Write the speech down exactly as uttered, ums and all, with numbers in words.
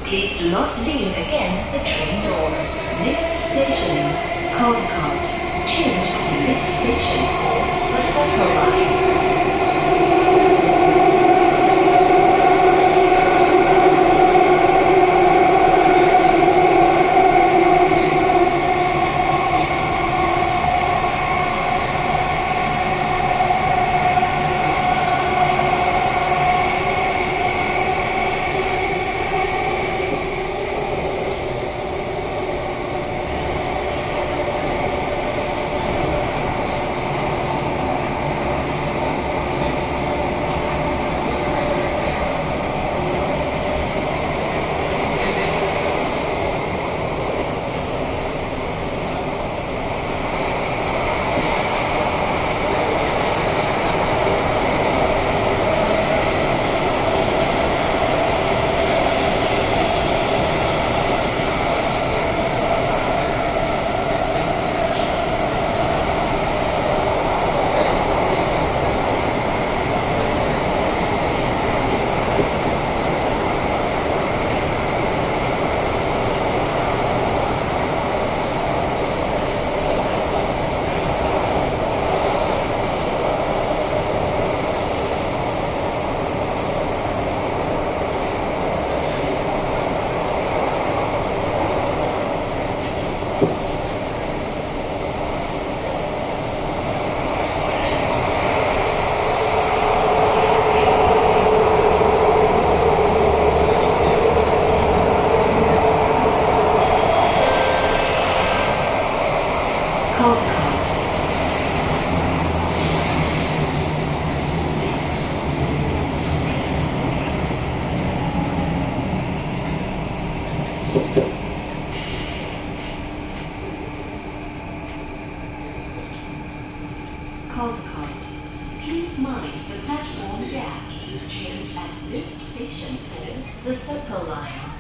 Please do not lean against the train doors. Next station, Caldecott. Change the next station for the Circle Line. Caldecott. Please mind the platform gap. Change at this station for the Circle Line.